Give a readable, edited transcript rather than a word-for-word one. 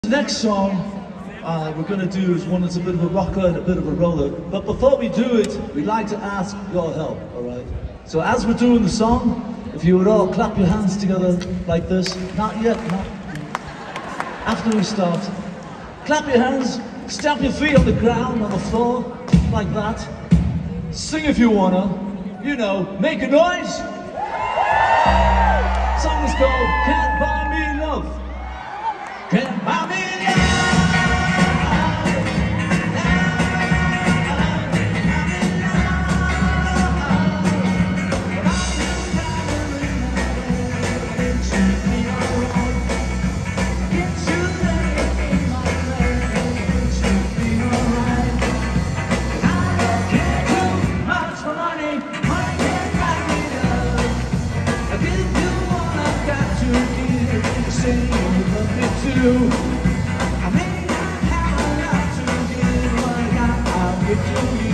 The next song we're going to do is one that's a bit of a rocker and a bit of a roller. But before we do it, we'd like to ask your help, alright? So as we're doing the song, if you would all clap your hands together like this. Not yet, not. After we start, clap your hands, stamp your feet on the ground, on the floor, like that. Sing if you wanna, you know, make a noise. The song is called Can't Buy Me Love. Can't buy me I may not have enough to give what I got, I'll give to you.